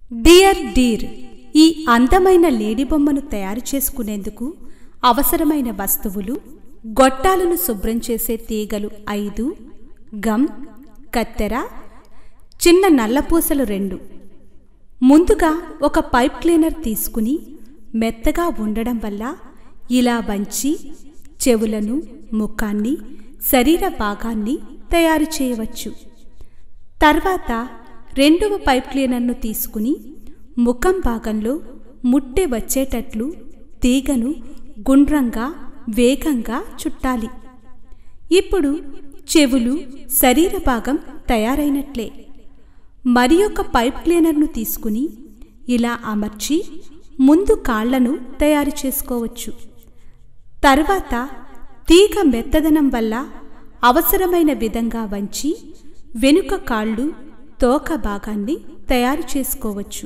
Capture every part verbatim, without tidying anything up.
Dear Deere, ఈ అందమైన lady బొమ్మను తయారు చేసుకునేందుకు అవసరమైన వస్తువులు: గొట్టాలను శుభ్రం చేసే తీగలు ఐదు, గమ్, కత్తెర, చిన్న నల్లపూసలు రెండు. ముందుగా ఒక పైప్ క్లీనర్ తీసుకుని మెత్తగా ఉండడం వల్ల ఇలా వంచి చెవులను, ముఖాన్ని, శరీర భాగాన్ని తయారు చేయవచ్చు. తర్వాత రెండవ పైప్ క్లీనర్ను తీసుకుని ముఖం భాగంలో ముట్టె వచ్చేటట్లు తీగను గుండ్రంగా వేగంగా చుట్టాలి. ఇప్పుడు చెవులు, శరీర భాగం తయారైనట్లే. మరి ఒక పైప్ క్లీనర్ను తీసుకుని ఇలా అమర్చి ముందు కాళ్లను తయారు చేసుకోవచ్చు. తర్వాత తీగ మెత్తదనం వల్ల అవసరమైన విధంగా వంచి వెనుక కాళ్ళు, తోక భాగాన్ని తయారు చేసుకోవచ్చు.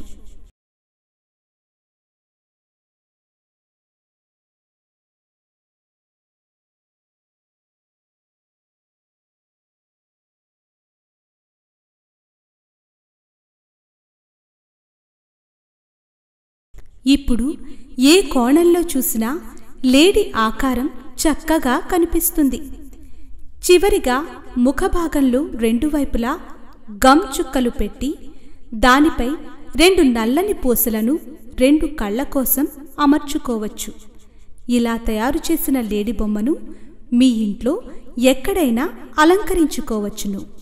ఇప్పుడు ఏ కోణంలో చూసినా లేడీ ఆకారం చక్కగా కనిపిస్తుంది. చివరిగా ముఖభాగంలో రెండు వైపులా గమ్ చుక్కలు పెట్టి దానిపై రెండు నల్లని పూసలను రెండు కళ్ళ కోసం అమర్చుకోవచ్చు. ఇలా తయారు చేసిన లేడీ బొమ్మను మీ ఇంట్లో ఎక్కడైనా అలంకరించుకోవచ్చును.